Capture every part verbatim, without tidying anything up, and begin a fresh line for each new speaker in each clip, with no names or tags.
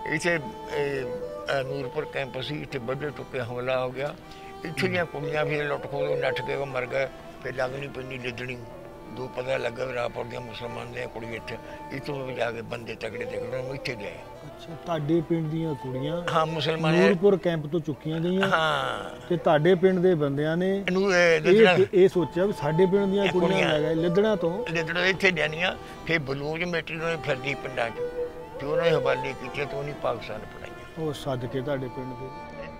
इतने नूरपुर कैंप से इतने बड़े टुके हमला हो गया। इतने दियाँ कुड़ियाँ फिर लुट खो नठ के मर गए। फिर लगनी पैनी लिदड़ी दो पता लगा भी राहपुर दियाँ मुसलमान दियाँ कुड़ी इतने इतों जाके बंदे तगड़े तगड़े इतने गए।
अच्छा ਤੁਹਾਡੇ ਪਿੰਡ ਦੀਆਂ ਕੁੜੀਆਂ
हाँ मुसलमान
ਨੂਰਪੁਰ ਕੈਂਪ ਤੋਂ ਚੁੱਕੀਆਂ ਗਈਆਂ
हाँ
ਤੇ ਤੁਹਾਡੇ ਪਿੰਡ ਦੇ ਬੰਦਿਆਂ ਨੇ ਇਹ ਇਹ ਸੋਚਿਆ ਵੀ ਸਾਡੇ ਪਿੰਡ ਦੀਆਂ ਕੁੜੀਆਂ ਲੈ ਗਏ ਲਿਦੜਾਂ ਤੋਂ
ਲਿਦੜਾਂ ਇੱਥੇ ਲਿਆਂਦੀਆਂ। ਫਿਰ ਬਲੂਜ ਮੇਟਰੀ ਨੂੰ ਫਿਰਦੀ ਪਿੰਡਾਂ 'ਚ ਤੇ ਉਹਨੇ ਹਵਾਲੇ ਕੀਤੇ ਤੇ ਉਹਨੇ ਪਾਕਿਸਤਾਨ ਪੜਾਈਆਂ।
ਉਹ ਸੱਦ ਕੇ ਤੁਹਾਡੇ ਪਿੰਡ ਦੇ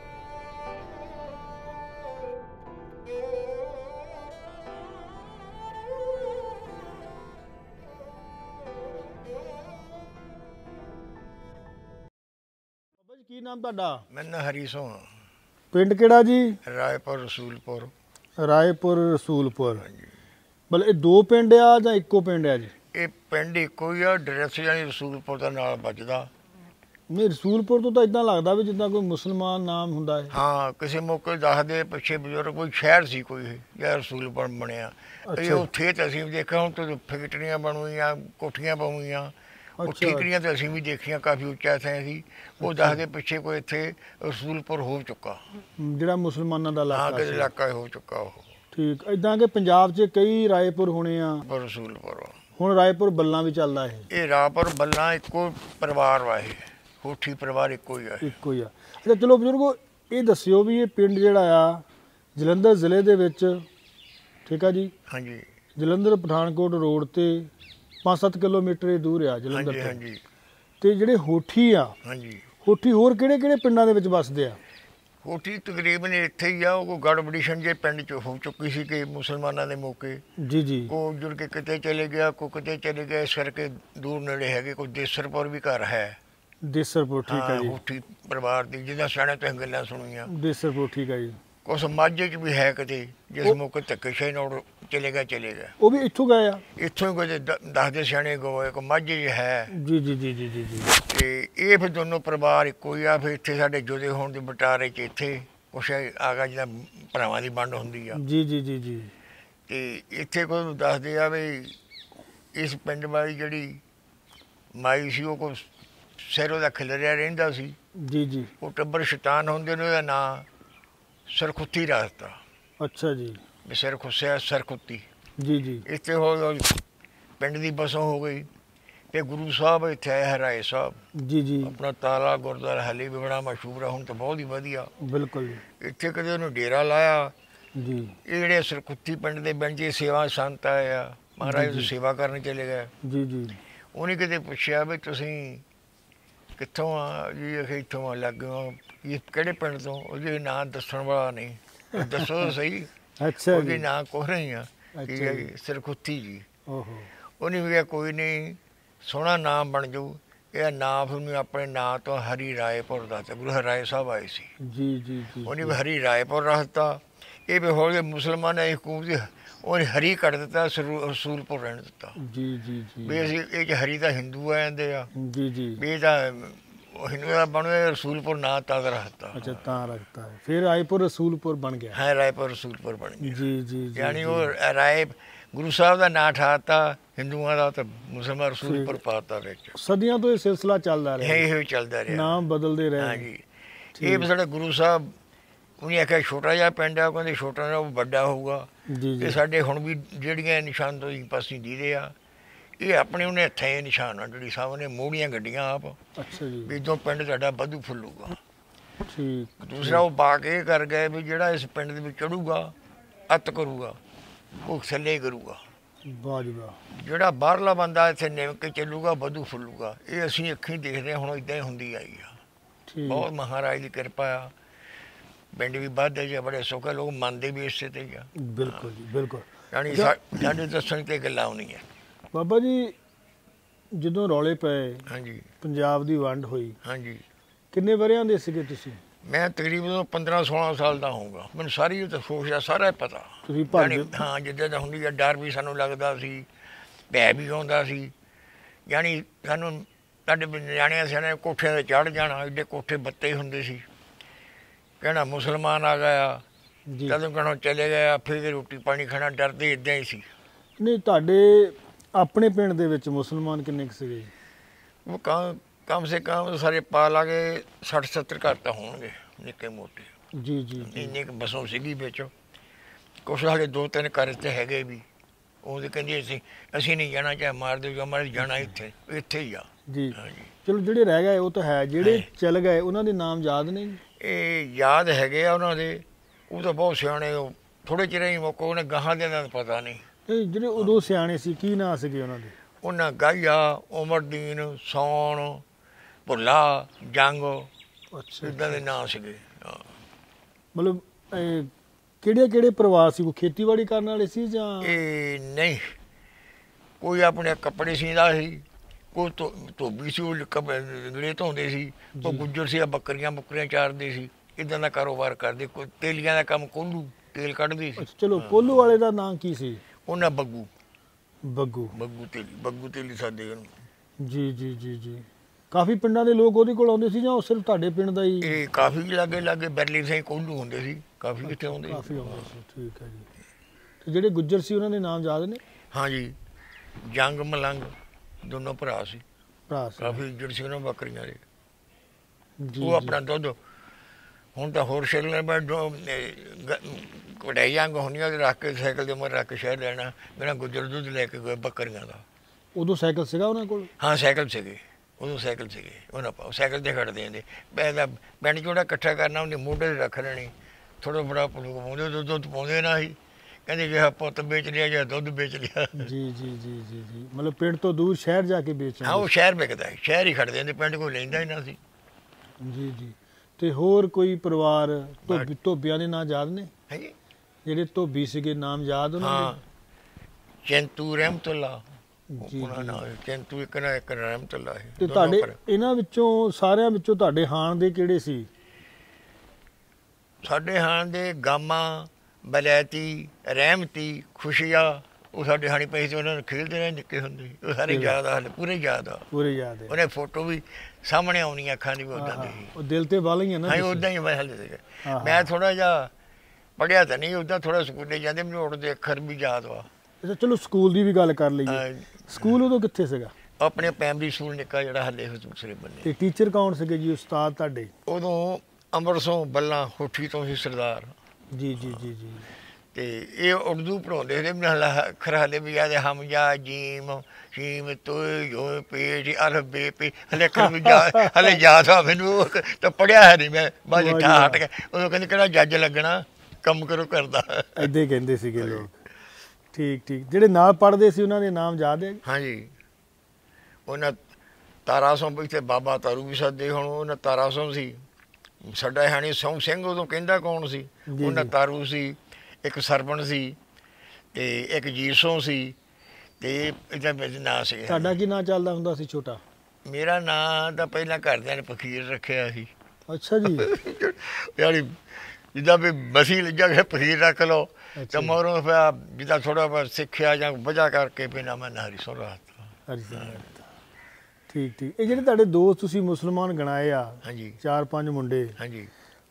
ਕੀ ਨਾਮ ਤੁਹਾਡਾ?
ਮੈਂ ਹਰੀ ਸੋਂ।
ਪਿੰਡ ਕਿਹੜਾ ਜੀ?
ਰਾਏਪੁਰ ਰਸੂਲਪੁਰ।
ਰਾਏਪੁਰ ਰਸੂਲਪੁਰ। ਮਤਲਬ ਇਹ ਦੋ ਪਿੰਡ ਆ ਜਾਂ ਇੱਕੋ ਪਿੰਡ ਆ ਜੀ?
ਇਹ ਪਿੰਡ ਇੱਕੋ ਹੀ ਆ। ਡਰੈਸ ਜਾਨੀ ਰਸੂਲਪੁਰ ਦਾ ਨਾਲ ਵੱਜਦਾ।
ਨਹੀਂ ਰਸੂਲਪੁਰ ਤੋਂ ਤਾਂ ਇਦਾਂ ਲੱਗਦਾ ਵੀ ਜਿੱਦਾਂ ਕੋਈ ਮੁਸਲਮਾਨ ਨਾਮ ਹੁੰਦਾ ਹੈ।
ਹਾਂ ਕਿਸੇ ਮੌਕੇ ਦੱਸਦੇ ਪਿੱਛੇ ਬਜ਼ੁਰਗ ਕੋਈ ਸ਼ਹਿਰ ਸੀ ਕੋਈ ਜਾਂ ਰਸੂਲਪੁਰ ਬਣਿਆ। ਇਹ ਉੱਥੇ ਤਾਂ ਅਸੀਂ ਦੇਖਿਆ ਹੁਣ ਤਾਂ ਫੈਕਟਰੀਆਂ ਬਣੂਈਆਂ ਕੋਠੀਆਂ ਪਊਈਆਂ। ਠੀਕਰੀਆਂ ਤਾਂ ਅਸੀਂ ਵੀ ਦੇਖੀਆਂ ਕਾਫੀ ਉੱਚਾ ਥਾਂ ਸੀ। ਉਹ ਦੱਸਦੇ ਪਿੱਛੇ ਕੋਈ ਇੱਥੇ ਰਸੂਲਪੁਰ ਹੋ ਚੁੱਕਾ
ਜਿਹੜਾ ਮੁਸਲਮਾਨਾਂ ਦਾ ਇਲਾਕਾ
ਹਾਂ ਇਲਾਕਾ ਹੋ ਚੁੱਕਾ ਉਹ।
ਠੀਕ ਇੱਦਾਂ ਕਿ ਪੰਜਾਬ 'ਚ ਕਈ ਰਾਏਪੁਰ ਹੋਣੇ ਆ।
ਰਸੂਲਪੁਰ
ਹੁਣ ਰਾਏਪੁਰ ਬੱਲਾਂ ਵੀ ਚੱਲਦਾ ਇਹ।
ਇਹ ਰਾਏਪੁਰ ਬੱਲਾਂ ਇੱਕੋ ਪਰਿਵਾਰ ਵਾ। ਇਹ ਹੋਠੀ ਪਰਿਵਾਰ ਇੱਕੋ ਹੀ ਆ।
ਇੱਕੋ ਹੀ ਆ। ਅੱਛਾ ਚਲੋ ਬਜ਼ੁਰਗੋ ਇਹ ਦੱਸਿਓ ਵੀ ਇਹ ਪਿੰਡ ਜਿਹੜਾ ਆ ਜਲੰਧਰ ਜ਼ਿਲ੍ਹੇ ਦੇ ਵਿੱਚ ਠੀਕ ਆ ਜੀ?
ਹਾਂਜੀ
ਜਲੰਧਰ ਪਠਾਨਕੋਟ ਰੋਡ ਤੇ ਪੰਜ ਸੱਤ ਕਿਲੋਮੀਟਰ ਦੂਰ ਆ ਜਲੰਧਰ ਤੋਂ।
ਹਾਂਜੀ
ਤੇ ਜਿਹੜੇ ਹੋਠੀ ਆ
ਹਾਂਜੀ
ਹੋਠੀ ਹੋਰ ਕਿਹੜੇ ਕਿਹੜੇ ਪਿੰਡਾਂ ਦੇ ਵਿੱਚ ਵੱਸਦੇ ਆ?
ਹੋਠੀ ਤਕਰੀਬਨ ਇੱਥੇ ਹੀ ਆ। ਉਹ ਗੜਬੜੀਸ਼ਨ ਜੇ ਪਿੰਡ 'ਚ ਹੋ ਚੁੱਕੀ ਸੀ ਕਿ ਮੁਸਲਮਾਨਾਂ ਦੇ ਮੌਕੇ
ਜੀ ਜੀ
ਕੋ ਜੁੜ ਕੇ ਕਿਤੇ ਚਲੇ ਗਿਆ ਕੋ ਕਿਤੇ ਚਲੇ ਗਿਆ। ਇਸ ਕਰਕੇ ਦੂਰ ਨੇੜੇ ਹੈਗੇ। ਕੋਈ ਦੇਸਰਪੁਰ ਵੀ ਘਰ ਹੈ।
ਦੇਸਰਪੁਰ ਠੀਕ ਹੈ ਜੀ।
ਹੋਠੀ ਪਰਿਵਾਰ ਦੀ ਜਿਹਦਾ ਸਿਆਣੇ ਤੋਂ ਗੱਲਾਂ ਸੁਣੀਆਂ।
ਦੇਸਰਪੁਰ ਠੀਕ ਹੈ ਜੀ।
ਕੁਛ ਮਾਝੇ 'ਚ ਵੀ ਹੈ ਕਿਤੇ ਜਿਸ ਮੌਕੇ ਧੱਕੇਸ਼ਾਹੀ ਨਾਲ ਚਲੇ ਗਿਆ ਚਲੇ ਗਿਆ।
ਉਹ ਵੀ ਇੱਥੋਂ ਗਏ ਆ?
ਇੱਥੋਂ ਹੀ ਕੋਈ ਦੱਸਦੇ ਸਿਆਣੇ ਗਏ ਕੋਈ ਮਾਝੇ 'ਚ ਹੈ।
ਜੀ ਜੀ ਜੀ ਜੀ ਜੀ ਜੀ।
ਤੇ ਇਹ ਫਿਰ ਦੋਨੋਂ ਪਰਿਵਾਰ ਇੱਕੋ ਹੀ ਆ। ਫਿਰ ਇੱਥੇ ਸਾਡੇ ਜੁਦੇ ਹੋਣ ਦੇ ਬਟਾਰੇ 'ਚ ਇੱਥੇ ਕੁਛ ਆ ਗਿਆ ਜਿੱਦਾਂ ਭਰਾਵਾਂ ਦੀ ਵੰਡ ਹੁੰਦੀ ਆ।
ਜੀ ਜੀ ਜੀ ਜੀ।
ਤੇ ਇੱਥੇ ਕੋਈ ਦੱਸਦੇ ਆ ਵੀ ਇਸ ਪਿੰਡ ਵਾਲੀ ਜਿਹੜੀ ਮਾਈ ਸੀ ਉਹ ਕੋਈ ਸਿਰੋਂ ਦਾ ਖਿਲਰਿਆ ਰਹਿੰਦਾ ਸੀ।
ਜੀ ਜੀ।
ਉਹ ਟੱਬਰ ਸ਼ੈਤਾਨ ਹੁੰਦੇ ਨੇ ਉਹਦਾ ਨਾਂ ਸਰਖੁੱਤੀ ਰੱਖਤਾ।
ਅੱਛਾ ਜੀ।
ਸਿਰ ਖੁੱਸਿਆ ਸਰਖੁੱਤੀ।
ਜੀ ਜੀ।
ਇੱਥੇ ਹੋ ਪਿੰਡ ਦੀ ਬਸੋਂ ਹੋ ਗਈ। ਤੇ ਗੁਰੂ ਸਾਹਿਬ ਇੱਥੇ ਆਏ ਹਰਾਏ ਸਾਹਿਬ।
ਜੀ ਜੀ।
ਆਪਣਾ ਤਾਲਾ ਗੁਰਦੁਆਰਾ ਹਾਲੇ ਵੀ ਬੜਾ ਮਸ਼ਹੂਰ ਆ। ਹੁਣ ਤਾਂ ਬਹੁਤ ਹੀ ਵਧੀਆ।
ਬਿਲਕੁਲ ਜੀ।
ਇੱਥੇ ਕਦੇ ਉਹਨੂੰ ਡੇਰਾ ਲਾਇਆ
ਜੀ।
ਇਹ ਜਿਹੜੇ ਸਰਖੁੱਤੀ ਪਿੰਡ ਦੇ ਬੰਜੇ ਸੇਵਾ ਸੰਤ ਆਏ ਆ ਮਹਾਰਾਜ ਦੀ ਸੇਵਾ ਕਰਨ ਚਲੇ ਗਏ।
ਜੀ ਜੀ। ਉਹਨੇ
ਕਿਤੇ ਪੁੱਛਿਆ ਵੀ ਤੁਸੀਂ ਕਿੱਥੋਂ ਆ ਜੀ? ਅਸੀਂ ਇੱਥੋਂ ਲੱਗ ਇਹ ਕਿਹੜੇ ਪਿੰਡ ਤੋਂ? ਉਹਦੇ ਨਾਂ ਦੱਸਣ ਵਾਲਾ ਨਹੀਂ। ਦੱਸੋ ਸਹੀ।
ਅੱਛਾ
ਉਹਦੇ ਨਾਂ ਕੋਹ ਰਹੀ ਆ ਸਰਖੁੱਤੀ ਜੀ। ਉਹਨੇ ਵੀ ਕਿਹਾ ਕੋਈ ਨਹੀਂ ਸੋਹਣਾ ਨਾਮ ਬਣ ਜਾਊ। ਇਹ ਨਾਂ ਫਿਰ ਉਹਨੂੰ ਆਪਣੇ ਨਾਂ ਤੋਂ ਹਰੀ ਰਾਏਪੁਰ ਦਾ ਤੇ ਗੁਰੂ ਹਰਾਏ ਸਾਹਿਬ ਆਏ ਸੀ। ਜੀ ਜੀ। ਉਹਨੇ ਵੀ ਹਰੀ ਰਾਏਪੁਰ ਰੱਖਤਾ। ਇਹ ਵੀ ਹੋ ਗਏ ਮੁਸਲਮਾਨ ਹਕੂਮਤ ਉਹਨੇ ਹਰੀ ਕੱਢ ਦਿੱਤਾ ਰਸੂਲਪੁਰ ਰਹਿਣ ਦਿੱਤਾ। ਜੀ ਜੀ ਜੀ। ਵੀ ਅਸੀਂ ਇਹ 'ਚ ਹਰੀ ਤਾਂ ਹਿੰਦੂ ਆ ਜਾਂਦੇ ਆ। ਜੀ ਜੀ। ਵੀ ਇਹ ਤਾਂ ਹਿੰਦੂ ਦਾ ਬਣਿਆ ਰਸੂਲਪੁਰ ਨਾਂ ਤਾਂ ਰੱਖਤਾ। ਅੱਛਾ ਤਾਂ ਰੱਖਤਾ ਫਿਰ ਰਾਏਪੁਰ ਰਸੂਲਪੁਰ ਬਣ ਗਿਆ। ਹਾਂ ਰਾਏਪੁਰ ਰਸੂਲਪੁਰ ਬਣ ਗਿਆ। ਜੀ ਜੀ। ਯਾਨੀ ਉਹ ਰਾਏ ਗੁਰੂ ਸਾਹਿਬ ਦਾ ਨਾਂ ਠਾਤਾ ਹਿੰਦੂਆਂ ਦਾ ਤਾਂ ਮੁਸਲਮਾਨ ਰਸੂਲਪੁਰ ਪਾਤਾ ਵਿੱਚ। ਸਦੀਆਂ ਤੋਂ ਇਹ ਸਿਲਸਿਲਾ ਚੱਲਦਾ ਰਿਹਾ। ਇਹੋ ਚੱਲਦਾ ਰਿਹਾ। ਨਾਮ ਬਦਲਦੇ ਰਹੇ। ਹਾਂਜੀ ਇਹ ਵੀ ਸਾਡੇ ਗੁਰੂ ਸਾਹਿਬ ਉਹਨੇ ਆਖਿਆ ਛੋਟਾ ਜਿਹਾ ਪਿੰਡ ਆ। ਕਹਿੰਦੇ ਛੋਟਾ ਜਿਹਾ ਉਹ ਵੱਡਾ ਹੋਊਗਾ। ਤੇ ਸਾਡੇ ਹੁਣ ਵੀ ਜਿਹੜੀਆਂ ਨਿਸ਼ਾਨ ਤੋਂ ਪਾਸੇ ਦੀਦੇ ਆ ਇਹ ਆਪਣੇ ਉਹਨੇ ਹੱਥਾਂ ਦੇ ਨਿਸ਼ਾਨ ਆ। ਜਿਹੜੀ ਸਾਹਿਬ ਨੇ ਮੋੜੀਆਂ ਗੱਡੀਆਂ ਆਪ। ਅੱਛਾ ਜੀ। ਵੀ ਜਦੋਂ ਪਿੰਡ ਸਾਡਾ ਵਧੂ ਫੁੱਲੂਗਾ। ਠੀਕ। ਦੂਸਰਾ ਉਹ ਬਾਕ ਇਹ ਕਰ ਗਏ ਵੀ ਜਿਹੜਾ ਇਸ ਪਿੰਡ ਦੇ ਵਿੱਚ ਚੜੂਗਾ ਅੱਤ ਕਰੂਗਾ ਉਹ ਥੱਲੇ ਕਰੂਗਾ। ਵਾਹ ਜੀ ਵਾਹ। ਜਿਹੜਾ ਬਾਹਰਲਾ ਬੰਦਾ ਇੱਥੇ ਨਿਮ ਕੇ ਚੱਲੂਗਾ ਵਧੂ ਫੁੱਲੂਗਾ। ਇਹ ਅਸੀਂ ਅੱਖੀਂ ਦੇਖਦੇ ਹਾਂ ਹੁਣ ਇੱਦਾਂ ਹੀ ਹੁੰਦੀ ਆਈ ਆ। ਬਹੁਤ ਮਹਾਰਾਜ ਦੀ ਕਿਰਪਾ ਆ। ਪਿੰਡ ਵੀ ਵੱਧਦੇ ਜਾਂ ਬੜੇ ਸੌਖੇ ਲੋਕ ਮੰਨਦੇ ਵੀ ਇਸੇ ਤੇ ਹੀ ਆ। ਬਿਲਕੁਲ ਜੀ ਬਿਲਕੁਲ। ਯਾਨੀ ਸਾਡੇ ਦੱਸਣ ਤੇ ਗੱਲਾਂ ਆਉਣੀਆਂ। ਬਾਬਾ ਜੀ ਜਦੋਂ ਰੌਲੇ ਪਏ ਹਾਂਜੀ ਪੰਜਾਬ ਦੀ ਵੰਡ ਹੋਈ ਹਾਂਜੀ ਕਿੰਨੇ ਵਰਿਆਂ ਦੇ ਸੀਗੇ ਤੁਸੀਂ? ਮੈਂ ਤਕਰੀਬਨ ਪੰਦਰਾਂ ਸੋਲਾਂ ਸਾਲ ਦਾ ਹੋਊਗਾ। ਮੈਨੂੰ ਸਾਰੀ ਤਾਂ ਸੋਚ ਦਾ ਸਾਰਾ ਪਤਾ। ਤੁਸੀਂ ਹਾਂ ਜਿੱਦਾਂ ਦਾ ਹੁੰਦੀ ਆ ਡਰ ਵੀ ਸਾਨੂੰ ਲੱਗਦਾ ਸੀ ਭੈ ਵੀ ਆਉਂਦਾ ਸੀ। ਯਾਨੀ ਸਾਨੂੰ ਸਾਡੇ ਨਿਆਣਿਆਂ ਸਿਆਣੇ ਕੋਠਿਆਂ 'ਤੇ ਚੜ੍ਹ ਜਾਣਾ। ਐਡੇ ਕੋਠੇ ਬੱਤੇ ਹੁੰਦੇ ਸੀ। ਕਹਿਣਾ ਮੁਸਲਮਾਨ ਆ ਗਿਆ ਜਦੋਂ ਕਹਿਣਾ ਚਲੇ ਗਿਆ ਫਿਰ ਰੋਟੀ ਪਾਣੀ ਖਾਣਾ ਡਰਦੇ ਇੱਦਾਂ ਹੀ ਸੀ। ਨਹੀਂ ਤੁਹਾਡੇ ਆਪਣੇ ਪਿੰਡ ਦੇ ਵਿੱਚ ਮੁਸਲਮਾਨ ਕਿੰਨੇ ਕੁ ਸੀਗੇ? ਉਹ ਕਮ ਸੇ ਕਮ ਸਾਰੇ ਪਾ ਲਾ ਕੇ ਸੱਠ ਸੱਤਰ ਘਰ ਤਾਂ ਹੋਣਗੇ ਨਿੱਕੇ ਮੋਟੇ।
ਜੀ ਜੀ
ਇੰਨੀ ਕੁ ਬਸੋਂ ਸੀਗੀ ਵਿੱਚ। ਕੁਛ ਹਾਲੇ ਦੋ ਤਿੰਨ ਘਰ ਤੇ ਹੈਗੇ ਵੀ, ਉਹਦੇ ਕਹਿੰਦੇ ਅਸੀਂ ਅਸੀਂ ਨਹੀਂ ਜਾਣਾ, ਚਾਹੇ ਮਾਰ ਦਿਓ ਜਾਂ ਮਾਰ ਜਾਣਾ ਇੱਥੇ ਇੱਥੇ ਹੀ ਆ
ਜੀ।
ਹਾਂਜੀ।
ਚਲੋ ਜਿਹੜੇ ਰਹਿ ਗਏ ਉਹ ਤਾਂ ਹੈ, ਜਿਹੜੇ ਚਲ ਗਏ ਉਹਨਾਂ ਦੇ ਨਾਮ ਯਾਦ ਨੇ?
ਇਹ ਯਾਦ ਹੈਗੇ ਆ ਉਹਨਾਂ ਦੇ, ਉਹ ਤਾਂ ਬਹੁਤ ਸਿਆਣੇ, ਉਹ ਥੋੜੇ ਚਿਰ ਹੀ ਮੁੱਕ, ਉਹਨੇ ਗਾਹਾਂ ਦੇ ਦਾ ਪਤਾ ਨਹੀਂ।
ਇਹ ਜਿਹੜੇ ਉਦੋਂ ਸਿਆਣੇ ਸੀ ਕੀ ਨਾਂ ਸੀਗੇ ਉਹਨਾਂ ਦੇ?
ਉਹਨਾਂ ਗਾਹੀਆ, ਉਮਰਦੀਨ, ਸੌਣ, ਭੁੱਲਾ, ਜੰਗ,
ਅੱਛਾ
ਇੱਦਾਂ ਦੇ ਨਾਂ ਸੀਗੇ। ਹਾਂ।
ਮਤਲਬ ਕਿਹੜੇ ਕਿਹੜੇ ਪਰਿਵਾਰ ਸੀ? ਕੋਈ ਖੇਤੀਬਾੜੀ ਕਰਨ ਵਾਲੇ ਸੀ ਜਾਂ?
ਇਹ ਨਹੀਂ, ਕੋਈ ਆਪਣੇ ਕੱਪੜੇ ਸੀਂਦਾ ਸੀ, ਕੋਈ ਧੋ ਧੋਬੀ ਸੀ, ਉਹ ਗਲੇ ਧੋਂਦੇ ਸੀ, ਕੋਈ ਗੁੱਜਰ ਸੀ, ਬੱਕਰੀਆਂ ਬੁੱਕਰੀਆਂ ਚਾਰਦੇ ਸੀ, ਇੱਦਾਂ ਦਾ ਕਾਰੋਬਾਰ ਕਰਦੇ। ਕੋਈ ਤੇਲੀਆਂ ਦਾ ਕੰਮ, ਕੋਲੂ ਤੇਲ ਕੱਢਦੇ ਸੀ।
ਚਲੋ ਕੋਲੂ ਵਾਲੇ ਦਾ ਨਾਂ ਕੀ ਸੀ?
ਉਹਨਾਂ ਬੱਗੂ।
ਬੱਗੂ
ਬੱਗੂ ਤੇਲੀ, ਬੱਗੂ ਤੇਲੀ ਸਾਡੇ ਉਹਨੂੰ।
ਜੀ ਜੀ ਜੀ ਜੀ। ਕਾਫੀ ਪਿੰਡਾਂ ਦੇ ਲੋਕ ਉਹਦੇ ਕੋਲ ਆਉਂਦੇ ਸੀ ਜਾਂ ਉਹ ਸਿਰਫ ਤੁਹਾਡੇ ਪਿੰਡ ਦਾ ਹੀ?
ਇਹ ਕਾਫੀ ਲਾਗੇ ਲਾਗੇ ਬਰਲੀ ਸਿੰਘ ਕੋਲੂ ਹੁੰਦੇ ਸੀ, ਕਾਫੀ ਇੱਥੇ ਆਉਂਦੇ
ਕਾਫੀ ਆਉਂਦੇ ਸੀ। ਠੀਕ ਹੈ ਜੀ। ਤੇ ਜਿਹੜੇ ਗੁੱਜਰ ਸੀ ਉਹਨਾਂ ਦੇ ਨਾਮ ਯਾਦ ਨੇ?
ਹਾਂਜੀ, ਜੰਗ ਮਲੰਗ ਦੋਨੋਂ ਭਰਾ ਸੀ,
ਭਰਾ ਸੀ।
ਕਾਫੀ ਇੱਜੜ ਸੀ ਉਹਨਾਂ ਬੱਕਰੀਆਂ ਦੇ।
ਜੀ
ਉਹ ਆਪਣਾ ਦੁੱਧ ਹੁਣ ਤਾਂ ਹੋਰ ਸ਼ੈਲ ਮੈਂ ਕਢਾਈ ਅੰਗ ਹੋਣੀ ਉਹ ਰੱਖ ਕੇ ਸਾਈਕਲ ਦੇ ਉੱਪਰ ਰੱਖ ਕੇ ਸ਼ਹਿਰ ਲੈਣਾ, ਮੇਰਾ ਗੁੱਜਰ ਦੁੱਧ ਲੈ ਕੇ ਗਏ ਬੱਕਰੀਆਂ ਦਾ।
ਉਦੋਂ ਸਾਈਕਲ ਸੀਗਾ ਉਹਨਾਂ ਕੋਲ?
ਹਾਂ ਸਾਈਕਲ ਸੀਗੇ, ਉਦੋਂ ਸਾਈਕਲ ਸੀਗੇ ਉਹਨਾਂ ਪਾ ਸਾਈਕਲ 'ਤੇ ਖੜਦੇ ਹੁੰਦੇ। ਪਹਿਲਾਂ ਪਿੰਡ ਚੋੜਾ ਇਕੱਠਾ ਕਰਨਾ, ਉਹਨੇ ਮੋਢੇ 'ਤੇ ਰੱਖ ਲੈਣੀ, ਥੋੜ੍ਹਾ ਬੜਾ ਪਾਉਂਦੇ, ਦੁੱਧ ਦੁੱਧ ਪਾਉਂਦੇ ਨਾ ਸੀ, ਕਹਿੰਦੇ ਜੇ ਪੁੱਤ ਵੇਚ ਲਿਆ ਜਾਂ ਦੁੱਧ ਵੇਚ ਲਿਆ।
ਜੀ ਜੀ ਜੀ ਜੀ ਜੀ। ਮਤਲਬ ਪਿੰਡ ਤੋਂ ਦੂਰ ਸ਼ਹਿਰ ਜਾ ਕੇ ਵੇਚਣਾ?
ਹਾਂ ਉਹ ਸ਼ਹਿਰ ਵਿਕਦਾ, ਸ਼ਹਿਰ ਹੀ ਖੜਦੇ ਹੁੰਦੇ, ਪਿੰਡ ਕੋਈ ਲੈਂਦਾ ਹੀ ਨਾ ਸੀ।
ਜੀ ਜੀ। ਤੇ ਹੋਰ ਕੋਈ ਪਰਿਵਾਰ ਧੋਬੀ ਧੋਬੀਆਂ ਦੇ ਨਾਂ ਯਾਦ ਨੇ?
ਹਾਂਜੀ,
ਜਿਹੜੇ ਧੋਬੀ ਸੀਗੇ ਨਾਮ ਯਾਦ ਉਹਨਾਂ
ਹਾਂ, ਚੰਤੂ ਰਹਿਮਤੁੱਲਾ
ਜੀ
ਉਹਨਾਂ ਨਾਲ, ਚੰਤੂ ਇੱਕ ਨਾ ਇੱਕ ਰਹਿਮਤੁੱਲਾ ਹੈ।
ਤੇ ਤੁਹਾਡੇ ਇਹਨਾਂ ਵਿੱਚੋਂ ਸਾਰਿਆਂ ਵਿੱਚੋਂ ਤੁਹਾਡੇ ਹਾਣ ਦੇ ਕਿਹੜੇ ਸੀ?
ਸਾਡੇ ਹਾਣ ਦੇ ਗਾਮਾ, ਬਲੈਤੀ, ਰਹਿਮਤੀ, ਖੁਸ਼ੀਆ, ਉਹ ਸਾਡੇ ਹਾਣੀ ਪਏ ਸੀ, ਉਹਨਾਂ ਨੂੰ ਖੇਡਦੇ ਰਹੇ ਨਿੱਕੇ ਹੁੰਦੇ, ਉਹ ਸਾਰੇ ਯਾਦ ਆ, ਪੂਰੇ ਯਾਦ ਆ,
ਪੂਰੇ ਯਾਦ ਹੈ।
ਉਹਨੇ ਫੋਟੋ ਵੀ ਸਾਹਮਣੇ ਆਉਣੀ ਅੱਖਾਂ ਦੀ ਵੀ ਉੱਦਾਂ ਦੀ।
ਉਹ ਦਿਲ ਤੇ ਵਾਲੀਆਂ ਨਾ?
ਹਾਂ ਉੱਦਾਂ ਹੀ ਮੈਂ ਹਲੇ ਸੀਗਾ। ਮੈਂ ਥੋੜਾ ਜਿਹਾ ਪੜ੍ਹਿਆ ਤਾਂ ਨਹੀਂ, ਉੱਦਾਂ ਥੋੜਾ ਸਕੂਲੇ ਜਾਂਦੇ, ਮੈਨੂੰ ਉੜਦੇ ਅੱਖਰ ਵੀ ਯਾਦ ਵਾ।
ਅੱਛਾ ਚਲੋ ਸਕੂਲ ਦੀ ਵੀ ਗੱਲ ਕਰ ਲਈਏ। ਸਕੂਲ ਉਦੋਂ ਕਿੱਥੇ ਸੀਗਾ?
ਆਪਣੇ ਪ੍ਰਾਇਮਰੀ ਸਕੂਲ ਨਿੱਕਾ ਜਿਹੜਾ ਹਲੇ ਦੂਸਰੇ ਬੰਨੇ।
ਤੇ ਟੀਚਰ ਕੌਣ ਸੀਗੇ ਜੀ, ਉਸਤਾਦ ਤੁਹਾਡੇ?
ਉਦੋਂ ਅੰਮ੍ਰਿਤਸਰੋਂ ਬੱਲਾ ਹੋਠੀ ਤੋਂ ਸੀ ਸਰਦਾਰ।
ਜੀ ਜੀ ਜੀ ਜੀ।
ਤੇ ਇਹ ਉਰਦੂ ਪੜ੍ਹਾਉਂਦੇ ਸੀ, ਮੈਨੂੰ ਅੱਖਰ ਹਲੇ ਵੀ ਯਾਦ ਹੈ, ਹਮਜਾ, ਜੀਮ, ਸ਼ੀਮ, ਤੋਏ, ਜੋ, ਪੇਜ, ਅਲਫ, ਬੇ, ਪੇ, ਹਲੇ ਅੱਖਰ ਵੀ ਯਾਦ, ਹਲੇ ਯਾਦ ਆ ਮੈਨੂੰ, ਤਾਂ ਪੜ੍ਹਿਆ ਹੈ ਨਹੀਂ ਮੈਂ, ਬਾਅਦ ਠਾ ਹਟ ਗਿਆ। ਉਦੋਂ ਕਹਿੰਦੇ ਕਿਹੜਾ ਜੱਜ ਲੱਗਣਾ, ਕੰਮ ਕਰੋ ਕਰਦਾ,
ਏਦਾਂ ਹੀ ਕਹਿੰਦੇ ਸੀਗੇ ਲੋਕ। ਠੀਕ ਠੀਕ। ਜਿਹੜੇ ਨਾਲ ਪੜ੍ਹਦੇ ਸੀ ਉਹਨਾਂ ਦੇ ਨਾਮ ਯਾਦ ਹੈ?
ਹਾਂਜੀ, ਉਹਨਾਂ ਤਾਰਾ ਸੋਂ ਇੱਥੇ ਬਾਬਾ ਤਾਰੂ ਵੀ ਸੱਦੇ, ਹੁਣ ਉਹਨਾਂ ਤਾਰਾ ਸੋਂ ਸੀ ਸਾਡਾ ਹਾਣੀ ਸੌਂ ਸਿੰਘ, ਉਦੋਂ ਕਹਿੰਦਾ ਕੌਣ ਸੀ, ਉਹਨਾਂ ਤਾਰੂ ਸੀ, ਇੱਕ ਸਰਵਣ ਸੀ, ਤੇ ਇੱਕ ਜੀਸੋਂ ਸੀ, ਤੇ ਇਹਦਾ ਨਾਂ ਸੀ।
ਤੁਹਾਡਾ ਕੀ ਨਾਂ ਚੱਲਦਾ ਹੁੰਦਾ ਸੀ ਛੋਟਾ? ਮੇਰਾ
ਨਾਂ ਤਾਂ ਪਹਿਲਾਂ ਘਰਦਿਆਂ ਨੇ ਫਕੀਰ ਰੱਖਿਆ ਸੀ।
ਅੱਛਾ ਜੀ।
ਯਾਨੀ ਜਿੱਦਾਂ ਵੀ ਮਸੀਂ ਲੱਜਾ ਕੇ ਫਕੀਰ ਰੱਖ ਲਓ, ਤੇ ਮਗਰੋਂ ਫਿਰ ਜਿੱਦਾਂ ਥੋੜਾ ਸਿੱਖਿਆ ਜਾਂ ਵਜ੍ਹਾ ਕਰਕੇ ਵੀ ਨਾ ਮੈਂ ਹਰੀ ਸੋਹ ਰੱਖਤਾ।
ਠੀਕ ਠੀਕ। ਇਹ ਜਿਹੜੇ ਤੁਹਾਡੇ ਦੋਸਤ ਤੁਸੀਂ ਮੁਸਲਮਾਨ ਗਣਾਏ ਆ,
ਹਾਂਜੀ,
ਚਾਰ ਪੰਜ ਮੁੰਡੇ,
ਹਾਂਜੀ,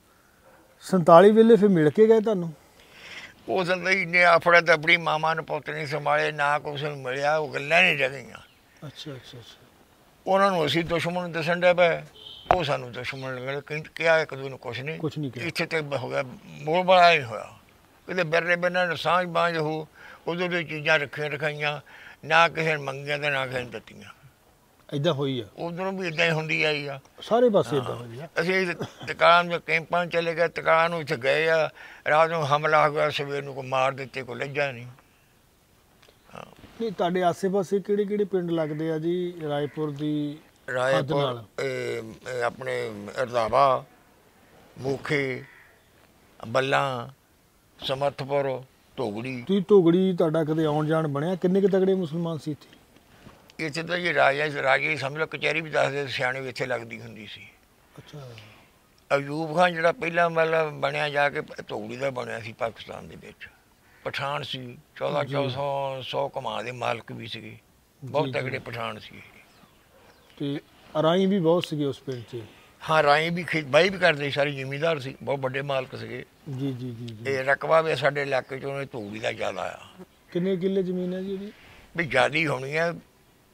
ਸੰਤਾਲੀ ਵੇਲੇ ਫਿਰ ਮਿਲ ਕੇ ਗਏ ਤੁਹਾਨੂੰ?
ਉਸ ਨੇ ਆਪਣਾ ਤਾਂ ਆਪਣੀ ਮਾਮਾ ਨੂੰ ਪੁੱਤ ਨਹੀਂ ਸੰਭਾਲੇ, ਨਾ ਕੁਛ ਨੂੰ ਮਿਲਿਆ, ਉਹ ਗੱਲਾਂ ਨਹੀਂ ਰਹਿ ਗਈਆਂ।
ਅੱਛਾ ਅੱਛਾ ਅੱਛਾ।
ਉਹਨਾਂ ਨੂੰ ਅਸੀਂ ਦੁਸ਼ਮਣ ਦੱਸਣ ਡੇ ਪਏ, ਉਹ ਸਾਨੂੰ ਦੁਸ਼ਮਣ ਲੱਗੇ, ਕਿਹਾ ਇੱਕ ਦੂਜੇ ਨੂੰ ਕੁਛ ਨਹੀਂ,
ਕੁਛ ਨਹੀਂ ਕਿਹਾ।
ਇੱਥੇ ਤੱਕ ਹੋ ਗਿਆ, ਮੋੜ ਬੜਾ ਨਹੀਂ ਹੋਇਆ, ਕਿਤੇ ਬਿਰਲੇ ਬਿਰਲੇ ਸਾਂਝ ਬਾਂਝ ਹੋ, ਉਦੋਂ ਦੀਆਂ ਚੀਜ਼ਾਂ ਰੱਖੀਆਂ ਰਖਾਈਆਂ, ਨਾ ਕਿਸੇ ਨੇ ਮੰਗੀਆਂ ਤੇ ਨਾ ਕਿਸੇ ਨੇ ਦਿੱਤੀਆਂ।
ਏਦਾਂ ਹੋਈ ਆ?
ਉਧਰੋਂ ਵੀ ਏਦਾਂ ਹੀ ਹੁੰਦੀ ਆਈ ਆ, ਸਾਰੇ
ਪਾਸੇ ਏਦਾਂ ਹੋਈ ਆ।
ਅਸੀਂ ਟਿਕਾਣ ਦੇ ਕੈਂਪਾਂ ਚਲੇ ਗਏ, ਟਿਕਾਣ ਨੂੰ ਇੱਥੇ ਗਏ ਆ, ਰਾਤ ਨੂੰ ਹਮਲਾ ਹੋ ਗਿਆ, ਸਵੇਰ ਨੂੰ ਕੋਈ ਮਾਰ ਦਿੱਤੇ, ਕੋਈ ਲੱਜਾ ਨਹੀਂ। ਹਾਂ, ਨਹੀਂ
ਤੁਹਾਡੇ ਆਸੇ ਪਾਸੇ ਕਿਹੜੇ ਕਿਹੜੇ ਪਿੰਡ ਲੱਗਦੇ ਆ ਜੀ ਰਾਏਪੁਰ ਦੀ?
ਰਾਏਪੁਰ, ਆਪਣੇ ਰੰਧਾਵਾ, ਮੂਖੇ, ਬੱਲਾ, ਸਮਰਥਪੁਰ, ਧੋਗੜੀ।
ਤੁਸੀਂ ਧੋਗੜੀ ਤੁਹਾਡਾ ਕਦੇ ਆਉਣ ਜਾਣ ਬਣਿਆ? ਕਿੰਨੇ ਕੁ ਤਗੜੇ ਮੁਸਲਮਾਨ ਸੀ ਇੱਥੇ?
ਇੱਥੇ ਤਾਂ ਜੀ ਰਾਜਾ ਰਾਜੇ ਸਮਝ ਲਓ ਕਚਹਿਰੀ ਵੀ ਦੱਸਦੇ, ਸਿਆਣੇ ਵੀ ਇੱਥੇ ਲੱਗਦੀ ਹੁੰਦੀ ਸੀ।
ਅੱਛਾ।
ਅਯੂਬ ਖਾਨ ਜਿਹੜਾ ਪਹਿਲਾਂ ਮਤਲਬ ਬਣਿਆ ਜਾ ਕੇ ਧੋਗੜੀ ਦਾ ਬਣਿਆ ਸੀ ਪਾਕਿਸਤਾਨ ਦੇ ਵਿੱਚ, ਪਠਾਨ ਸੀ, ਚੌਦਾਂ ਚੌਦਾਂ ਸੌ ਸੌ ਕਮਾਂ ਦੇ ਮਾਲਕ ਵੀ ਸੀਗੇ, ਬਹੁਤ ਤਗੜੇ ਪਠਾਨ ਸੀ।
ਤੇ ਰਾਈ ਵੀ ਬਹੁਤ ਸੀਗੇ ਉਸ ਪਿੰਡ 'ਚ?
ਹਾਂ, ਰਾਈ ਵੀ ਖੇਤ ਬਾਈ ਵੀ ਕਰਦੇ, ਸਾਰੇ ਜ਼ਿਮੀਂਦਾਰ ਸੀ, ਬਹੁਤ ਵੱਡੇ ਮਾਲਕ ਸੀਗੇ।
ਜੀ ਜੀ ਜੀ।
ਇਹ ਰਕਬਾ ਵੀ ਸਾਡੇ ਇਲਾਕੇ 'ਚ ਉਹਨੇ ਧੋਗੜੀ ਦਾ ਜ਼ਿਆਦਾ ਆ।
ਕਿੰਨੇ ਕਿੱਲੇ ਜ਼ਮੀਨ ਹੈ ਜੀ ਉਹਦੀ?
ਵੀ ਜ਼ਿਆਦਾ ਹੋਣੀ ਹੈ,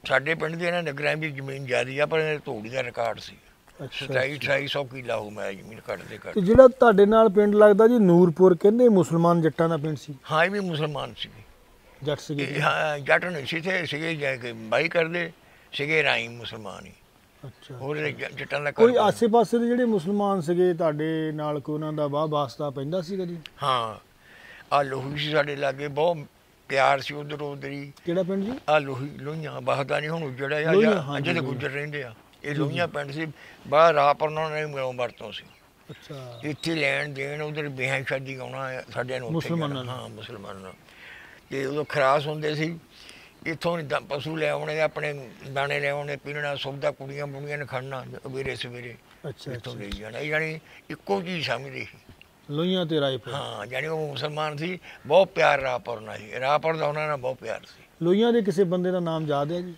ਸਾਡੇ ਪਿੰਡ ਦੇ ਇਹਨਾਂ ਨਗਰਾਂ ਦੀ ਜ਼ਮੀਨ ਜ਼ਿਆਦੀ ਆ, ਪਰ ਇਹ ਧੂੜੀ ਦਾ ਰਿਕਾਰਡ ਸੀ। ਸਤਾਈ ਅਠਾਈ ਸੌ ਕਿੱਲਾ ਹੋ ਮੈਂ ਜ਼ਮੀਨ ਕੱਢਦੇ ਕੱਢ।
ਜਿਹੜਾ ਤੁਹਾਡੇ ਨਾਲ ਪਿੰਡ ਲੱਗਦਾ ਜੀ ਨੂਰਪੁਰ, ਕਹਿੰਦੇ ਮੁਸਲਮਾਨ ਜੱਟਾਂ ਦਾ ਪਿੰਡ ਸੀ?
ਹਾਂ, ਇਹ ਵੀ ਮੁਸਲਮਾਨ ਸੀਗੇ,
ਜੱਟ ਸੀਗੇ।
ਹਾਂ, ਜੱਟ ਨਹੀਂ ਸੀ ਤੇ ਸੀਗੇ ਜਾ ਕੇ ਬਾਈ ਕਰਦੇ ਸੀਗੇ, ਰਾਈ ਮੁਸਲਮਾਨ ਹੀ।
ਅੱਛਾ,
ਹੋਰ ਜੱਟਾਂ ਦਾ
ਕੋਈ ਆਸੇ ਪਾਸੇ ਦੇ ਜਿਹੜੇ ਮੁਸਲਮਾਨ ਸੀਗੇ ਤੁਹਾਡੇ ਨਾਲ, ਕੋਈ ਉਹਨਾਂ ਦਾ ਵਾਹ ਵਾਸਤਾ ਪੈਂਦਾ ਸੀਗਾ ਜੀ?
ਹਾਂ, ਆ ਲੋਹੀ ਸੀ ਸਾਡੇ ਲਾਗੇ, ਬਹੁਤ ਪਿਆਰ ਸੀ ਉਧਰ ਉਧਰ ਹੀ।
ਕਿਹੜਾ ਪਿੰਡ ਜੀ?
ਆ ਲੋਹੀ ਲੋਹੀਆਂ ਬਾਹਦਾ ਨਹੀਂ ਹੁਣ ਉਜੜਾ ਆ, ਜਿਹੜੇ ਗੁੱਜਰ ਰਹਿੰਦੇ ਆ। ਇਹ ਲੋਹੀਆਂ ਪਿੰਡ ਸੀ, ਬਾਹਰ ਰਾਹ ਪਰ ਉਹਨਾਂ ਨੇ ਮਿਲੋਂ ਵਰਤੋਂ ਸੀ।
ਅੱਛਾ,
ਇੱਥੇ ਲੈਣ ਦੇਣ, ਉਧਰ ਵਿਆਹ ਸ਼ਾਦੀ ਆਉਣਾ ਸਾਡੇ ਨੂੰ,
ਮੁਸਲਮਾਨਾਂ।
ਹਾਂ, ਮੁਸਲਮਾਨਾਂ। ਤੇ ਉਦੋਂ ਖਰਾਸ ਹੁੰਦੇ ਸੀ, ਇੱਥੋਂ ਪਸ਼ੂ ਲੈ ਆਉਣੇ, ਆਪਣੇ ਦਾਣੇ ਲੈ ਆਉਣੇ, ਪੀਣਾ, ਸੁਵਿਧਾ, ਕੁੜੀਆਂ ਬੁੜੀਆਂ ਨੇ ਖੜਨਾ ਸਵੇਰੇ ਸਵੇਰੇ।
ਅੱਛਾ,
ਇੱਥੋਂ ਲੈ ਜਾਣਾ, ਯਾਨੀ ਇੱਕੋ ਚੀਜ਼ ਸਮਝਦੇ ਸੀ,
ਲੋਹੀਆਂ ਤੇ ਰਾਏਪੁਰ।
ਹਾਂ, ਯਾਨੀ ਉਹ ਮੁਸਲਮਾਨ ਸੀ, ਬਹੁਤ ਪਿਆਰ ਰਾਹਪੁਰ ਨਾਲ ਸੀ, ਰਾਹਪੁਰ ਦਾ ਉਹਨਾਂ ਨਾਲ ਬਹੁਤ ਪਿਆਰ ਸੀ।
ਲੋਹੀਆਂ ਦੇ ਕਿਸੇ ਬੰਦੇ ਦਾ ਨਾਮ ਯਾਦ ਹੈ ਜੀ?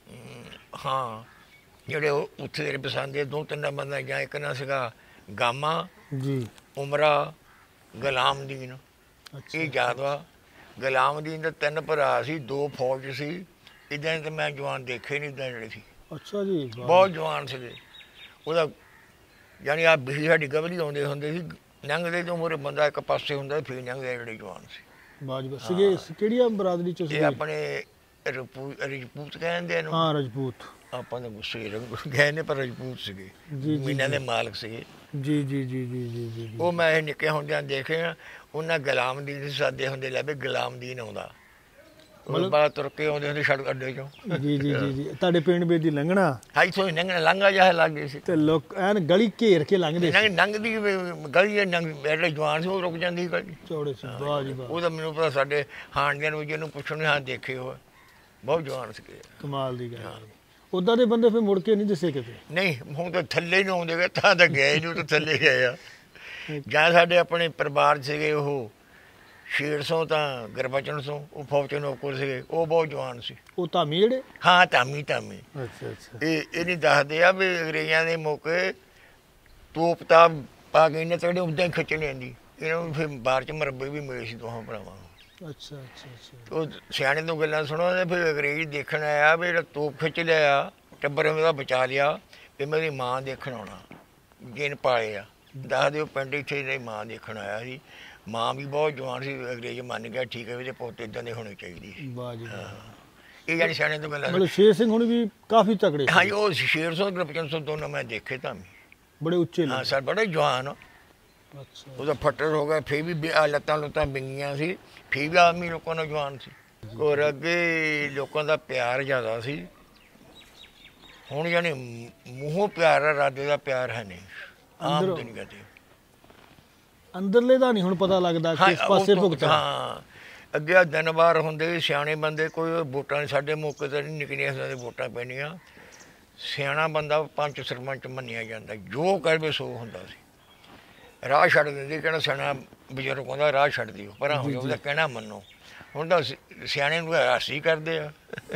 ਹਾਂ, ਜਿਹੜੇ ਉੱਥੇ ਦੇ ਪਸੰਦੇ ਦੋ ਤਿੰਨ ਬੰਦਾ, ਜਾਂ ਇੱਕ ਨਾ ਸੀਗਾ ਗਾਮਾ
ਜੀ,
ਉਮਰਾ, ਗੁਲਾਮਦੀਨ, ਇਹ ਯਾਦ ਵਾ। ਗੁਲਾਮਦੀਨ ਦੇ ਤਿੰਨ ਭਰਾ ਸੀ, ਦੋ ਫੌਜ ਸੀ। ਇੱਦਾਂ ਤਾਂ ਮੈਂ ਜਵਾਨ ਦੇਖੇ ਨਹੀਂ, ਇੱਦਾਂ ਜਿਹੜੇ ਸੀ।
ਅੱਛਾ ਜੀ,
ਬਹੁਤ ਜਵਾਨ ਸੀਗੇ। ਉਹਦਾ ਯਾਨੀ ਆ ਬਿਜਲੀ ਸਾਡੀ ਗਵਲੀ ਆਉਂਦੇ ਹੁੰਦੇ ਸੀ, ਲੰਘਦੇ ਤੋਂ ਮੂਹਰੇ ਬੰਦਾ ਇੱਕ ਪਾਸੇ ਹੁੰਦਾ, ਫਿਰ ਲੰਘਦੇ ਜਿਹੜੇ ਜਵਾਨ ਸੀ।
ਬਾਜਵਾ ਸੀਗੇ। ਕਿਹੜੀਆਂ ਬਰਾਦਰੀ ਚੋਂ ਸੀ?
ਇਹ ਆਪਣੇ ਰਜਪੂਤ ਰਜਪੂਤ ਕਹਿੰਦੇ ਇਹਨੂੰ।
ਹਾਂ, ਰਜਪੂਤ।
ਆਪਾਂ ਤਾਂ ਗੁੱਸੇ ਗਏ ਨੇ, ਪਰ ਰਜਪੂਤ ਸੀਗੇ, ਜ਼ਮੀਨਾਂ ਦੇ ਮਾਲਕ ਸੀਗੇ।
ਜੀ ਜੀ ਜੀ ਜੀ ਜੀ ਜੀ।
ਉਹ ਮੈਂ ਇਹ ਨਿੱਕੇ ਹੁੰਦਿਆਂ ਦੇਖੇ ਆ, ਉਹਨਾਂ ਗੁਲਾਮਦੀਨ ਸਾਦੇ ਹੁੰਦੇ ਲੈ ਵੀ ਗੁਲਾਮਦੀਨ ਆਉਂਦਾ, ਉਹ ਬਾਹਰ ਤੁਰ ਕੇ ਆਉਂਦੇ ਹੁੰਦੇ ਸੜਕ ਅੱਡੇ ਚੋਂ।
ਜੀ ਜੀ ਜੀ ਜੀ। ਤੁਹਾਡੇ ਪਿੰਡ ਬੇਦੀ ਲੰਘਣਾ?
ਹਾਂ, ਇੱਥੋਂ ਹੀ ਲੰਘਣਾ, ਲੰਘਾ ਜਿਹਾ ਲੱਗੇ ਸੀ
ਤੇ ਲੋਕ ਐਨ ਗਲੀ ਘੇਰ ਕੇ ਲੰਘਦੇ ਸੀ।
ਲੰਘਦੀ ਗਲੀ, ਜਿਹੜੇ ਜਵਾਨ ਸੀ ਉਹ ਰੁਕ ਜਾਂਦੀ ਗਲੀ,
ਚੌੜੇ ਸੀ। ਵਾਹ ਜੀ ਵਾਹ।
ਉਹਦਾ ਮੈਨੂੰ ਪਤਾ, ਸਾਡੇ ਹਾਣੀਆਂ ਨੂੰ ਜਿਹਨੂੰ ਪੁੱਛਣ, ਹਾਂ ਦੇਖੇ ਹੋ, ਬਹੁਤ ਜਵਾਨ ਸੀਗੇ।
ਕਮਾਲ ਦੀ ਗੱਲ। ਉਦਾਂ ਦੇ ਬੰਦੇ ਫਿਰ ਮੁੜ ਕੇ ਨਹੀਂ ਦਿਸੇ ਕਿਤੇ?
ਨਹੀਂ, ਹੁਣ ਤਾਂ ਥੱਲੇ ਨੂੰ ਆਉਂਦੇ ਗਏ, ਤਾਂ ਤਾਂ ਗਏ ਨਹੀਂ, ਤਾਂ ਥੱਲੇ ਗਏ ਆ। ਜਾਂ ਸਾਡੇ ਆਪਣੇ ਪਰਿਵਾਰ ਸੀਗੇ, ਉਹ ਸ਼ੇਰ ਸੋਂ ਤਾਂ ਗੁਰਬਚਨ ਸੋਂ, ਉਹ ਫੌਜ ਨੌਕਰ ਸੀਗੇ, ਉਹ ਬਹੁਤ ਜਵਾਨ ਸੀ।
ਉਹ ਧਾਮੀ ਜਿਹੜੇ?
ਹਾਂ, ਧਾਮੀ ਧਾਮੀ।
ਅੱਛਾ ਅੱਛਾ।
ਇਹ ਇਹ ਨਹੀਂ ਦੱਸਦੇ ਆ ਵੀ ਅੰਗਰੇਜ਼ਾਂ ਦੇ ਮੌਕੇ ਤੋਪ ਤਾਂ ਪਾ ਕੇ ਇਹਨੇ ਤੜੇ ਉੱਦਾਂ ਹੀ ਖਿੱਚ ਲੈਂਦੀ, ਇਹਨਾਂ ਨੂੰ ਫਿਰ ਬਾਹਰ 'ਚ ਮਰੱਬੇ ਵੀ ਮਿਲੇ ਸੀ ਦੋਹਾਂ ਭਰਾਵਾਂ ਨੂੰ।
ਅੱਛਾ ਅੱਛਾ ਅੱਛਾ। ਉਹ
ਸਿਆਣੇ ਤੋਂ ਗੱਲਾਂ ਸੁਣੋ, ਫਿਰ ਅੰਗਰੇਜ਼ ਦੇਖਣ ਆਇਆ ਵੀ ਜਿਹੜਾ ਤੋਪ ਖਿੱਚ ਲਿਆ, ਟੱਬਰ ਉਹਦਾ ਬਚਾ ਲਿਆ, ਵੀ ਮੇਰੀ ਮਾਂ ਦੇਖਣ ਆਉਣਾ, ਜਿਨ ਪਾਲੇ ਆ। ਦੱਸ ਦਿਓ, ਪਿੰਡ ਇੱਥੇ ਇਹਦੀ ਮਾਂ ਦੇਖਣ ਆਇਆ ਸੀ। ਮਾਂ ਵੀ ਬਹੁਤ ਜਵਾਨ ਸੀ, ਅੰਗਰੇਜ਼ ਮੰਨ ਗਿਆ, ਠੀਕ ਹੈ ਵੀ ਇਹਦੇ ਪੁੱਤ ਇੱਦਾਂ ਦੇ ਹੋਣੇ ਚਾਹੀਦੇ ਸੀ।
ਵਾਹ ਜੀ।
ਇਹ ਜਿਹੜੀ ਸਿਆਣੇ ਤੋਂ ਗੱਲਾਂ,
ਮਤਲਬ ਸ਼ੇਰ ਸਿੰਘ ਹੁਣ ਵੀ ਕਾਫੀ ਤਕੜੇ?
ਹਾਂ ਜੀ, ਉਹ ਸ਼ੇਰ ਸੌ ਗੁਰਬਚਨ ਸੌ ਦੋਨੋਂ ਮੈਂ ਦੇਖੇ ਤਾਂ,
ਬੜੇ ਉੱਚੇ।
ਹਾਂ ਸਰ, ਬੜੇ ਜਵਾਨ।
ਅੱਛਾ। ਉਹਦਾ
ਫੱਟੜ ਹੋ ਗਿਆ, ਫਿਰ ਵੀ ਲੱਤਾਂ ਲੁੱਤਾਂ ਬਿੰਗੀਆਂ ਸੀ, ਫਿਰ ਵੀ ਆਦਮੀ ਲੋਕਾਂ ਨਾਲ ਜਵਾਨ ਸੀ। ਔਰ ਅੱਗੇ ਲੋਕਾਂ ਦਾ ਪਿਆਰ ਜ਼ਿਆਦਾ ਸੀ, ਹੁਣ ਯਾਨੀ ਮੂੰਹੋਂ ਪਿਆਰ ਆ, ਰਾਦੇ ਦਾ ਪਿਆਰ ਹੈ ਨਹੀਂ ਆਮ ਦੁਨੀਆ ਤੇ।
ਅੰਦਰਲੇ ਦਾ ਨਹੀਂ ਹੁਣ ਪਤਾ ਲੱਗਦਾ ਕਿਸ ਪਾਸੇ ਭੁਗਤ।
ਹਾਂ, ਅੱਗੇ ਦਿਨ ਵਾਰ ਹੁੰਦੇ, ਸਿਆਣੇ ਬੰਦੇ, ਕੋਈ ਵੋਟਾਂ ਸਾਡੇ ਮੌਕੇ ਤੇ ਨਹੀਂ, ਨਿਕਲੀਆਂ ਦੇ ਵੋਟਾਂ ਪੈਣੀਆਂ। ਸਿਆਣਾ ਬੰਦਾ ਪੰਚ ਸਰਪੰਚ ਮੰਨਿਆ ਜਾਂਦਾ, ਜੋ ਕਹੇ ਸੋ ਹੁੰਦਾ ਸੀ। ਰਾਹ ਛੱਡ ਦਿੰਦੇ, ਕਹਿਣਾ ਸਿਆਣਾ ਬਜ਼ੁਰਗ ਹੁੰਦਾ, ਰਾਹ ਛੱਡ ਦਿਓ, ਪਰ ਉਹਦਾ ਕਹਿਣਾ ਮੰਨੋ। ਹੁਣ ਤਾਂ ਸਿਆਣੇ ਨੂੰ ਹਾਸੀ ਕਰਦੇ ਆ।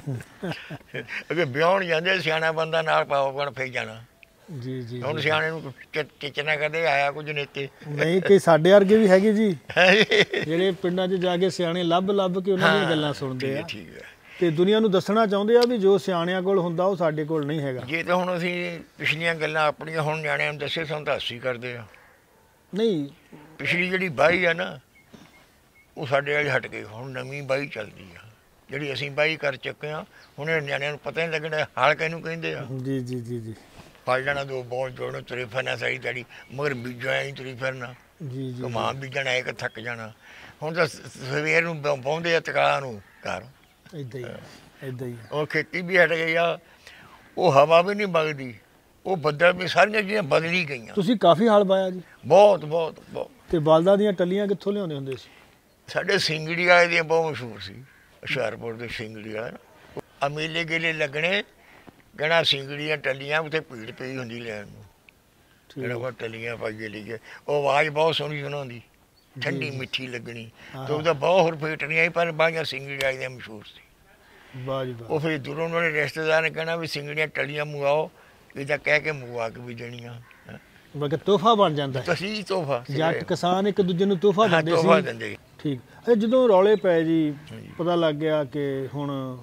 ਅੱਗੇ ਵਿਆਹੁਣ ਜਾਂਦੇ, ਸਿਆਣਾ ਬੰਦਾ ਨਾਲ ਪਾਓ ਬਣ ਫੇਰ ਜਾਣਾ। ਜੀ ਜੀ। ਹੁਣ ਸਿਆਣੇ ਨੂੰ ਚਿਚਨਾ ਕਰਦੇ, ਆਇਆ ਕੁਝ ਨੇਤੇ
ਨਹੀਂ। ਕਈ ਸਾਡੇ ਵਰਗੇ ਵੀ ਹੈਗੇ ਜੀ, ਜਿਹੜੇ ਪਿੰਡਾਂ 'ਚ ਜਾ ਕੇ ਸਿਆਣੇ ਲੱਭ ਲੱਭ ਕੇ ਉਹਨਾਂ ਦੀਆਂ ਗੱਲਾਂ ਸੁਣਦੇ ਆ।
ਠੀਕ ਹੈ।
ਤੇ ਦੁਨੀਆ ਨੂੰ ਦੱਸਣਾ ਚਾਹੁੰਦੇ ਆ ਵੀ ਜੋ ਸਿਆਣਿਆਂ ਕੋਲ ਹੁੰਦਾ ਉਹ ਸਾਡੇ ਕੋਲ ਨਹੀਂ ਹੈਗਾ।
ਜੇ ਤਾਂ ਹੁਣ ਅਸੀਂ ਪਿਛਲੀਆਂ ਗੱਲਾਂ ਆਪਣੀਆਂ ਹੁਣ ਨਿਆਣਿਆਂ ਨੂੰ ਦੱਸੇ, ਸਾਨੂੰ ਤਾਂ ਹਾਸੀ ਕਰਦੇ ਆ।
ਨਹੀਂ,
ਪਿਛਲੀ ਜਿਹੜੀ ਬਾਈ ਆ ਨਾ, ਉਹ ਸਾਡੇ ਵਾਲੀ ਹਟ ਗਈ, ਹੁਣ ਨਵੀਂ ਬਾਈ ਚੱਲਦੀ ਆ, ਜਿਹੜੀ ਅਸੀਂ ਬਾਈ ਕਰ ਚੁੱਕੇ ਹਾਂ। ਹੁਣ ਨਿਆਣਿਆਂ ਨੂੰ ਪਤਾ ਨਹੀਂ ਲੱਗਣਾ ਹਾਲ ਕਿਹਨੂੰ ਕਹਿੰਦੇ ਆ। ਜੀ ਜੀ ਜੀ ਜੀ। ਫੜ ਲੈਣਾ ਦੋ ਬਹੁਤ ਜੋੜਨ, ਤੁਰੇ ਫਿਰਨਾ ਸਾਰੀ ਦਿਹਾੜੀ, ਮਗਰ ਬੀਜਣਾ ਹੀ ਤੁਰੀ ਫਿਰਨਾ। ਜੀ ਜੀ। ਕਮਾਂ ਬੀਜਣਾ ਇੱਕ ਥੱਕ ਜਾਣਾ। ਹੁਣ ਤਾਂ ਸਵੇਰ ਨੂੰ ਪਾਉਂਦੇ ਆ ਤਕਾਲਾਂ ਨੂੰ ਘਰ, ਏਦਾਂ ਹੀ ਏਦਾਂ ਹੀ। ਉਹ ਖੇਤੀ ਵੀ ਹਟ ਗਈ ਆ, ਉਹ ਹਵਾ ਵੀ ਨਹੀਂ ਵਗਦੀ, ਉਹ ਬੱਦਲ ਵੀ, ਸਾਰੀਆਂ ਚੀਜ਼ਾਂ ਬਦਲੀ ਗਈਆਂ। ਤੁਸੀਂ ਕਾਫੀ ਹਲ ਪਾਇਆ ਜੀ? ਬਹੁਤ ਬਹੁਤ ਬਹੁਤ। ਤੇ ਬਲਦਾਂ ਦੀਆਂ ਟੱਲੀਆਂ ਕਿੱਥੋਂ ਲਿਆਉਂਦੇ ਹੁੰਦੇ ਸੀ? ਸਾਡੇ ਸਿੰਗੜੀ ਵਾਲੇ ਦੀਆਂ ਬਹੁਤ ਮਸ਼ਹੂਰ ਸੀ, ਹੁਸ਼ਿਆਰਪੁਰ ਦੇ ਸਿੰਗੜੀ ਵਾਲਾ। ਅਮੀਲੇ ਗੇਲੇ ਲੱਗਣੇ, ਕਹਿਣਾ ਸਿੰਗੜੀਆਂ ਟੱਲੀਆਂ, ਉੱਥੇ ਭੀੜ ਪਈ ਹੁੰਦੀ ਲੈਣ ਨੂੰ, ਜਿਹੜਾ ਵਾ ਟੱਲੀਆਂ ਪਾਈਏ ਲਈਏ। ਉਹ ਆਵਾਜ਼ ਬਹੁਤ ਸੋਹਣੀ ਸੁਣਾਉਂਦੀ, ਠੰਡੀ ਮਿੱਠੀ ਲੱਗਣੀ, ਤੇ ਉਹਦਾ ਬਹੁਤ ਹੋਰ ਫੇਟਣੀਆਂ ਸੀ, ਪਰ ਬਾਈਆਂ ਸਿੰਗੜੀ ਵਾਲੇ ਦੀਆਂ ਮਸ਼ਹੂਰ ਸੀ। ਉਹ ਫਿਰ ਦੂਰੋਂ ਉਹਨਾਂ ਨੇ ਰਿਸ਼ਤੇਦਾਰ ਨੇ ਕਹਿਣਾ ਵੀ ਸਿੰਗੜੀਆਂ ਟੱਲੀਆਂ ਮੰਗਵਾਓ, ਇਹਦਾ ਕਹਿ ਕੇ ਮੰਗਵਾ ਕੇ ਵੀ ਦੇਣੀਆਂ। ਬਲਕਿ ਤੋਹਫਾ ਬਣ ਜਾਂਦਾ, ਤੁਸੀਂ ਤੋਹਫਾ। ਜੱਟ ਕਿਸਾਨ ਇੱਕ ਦੂਜੇ ਨੂੰ ਤੋਹਫਾ ਦਿੰਦੇ ਸੀ। ਠੀਕ। ਜਦੋਂ ਰੌਲੇ ਪਏ ਜੀ, ਪਤਾ ਲੱਗ ਗਿਆ ਕਿ ਹੁਣ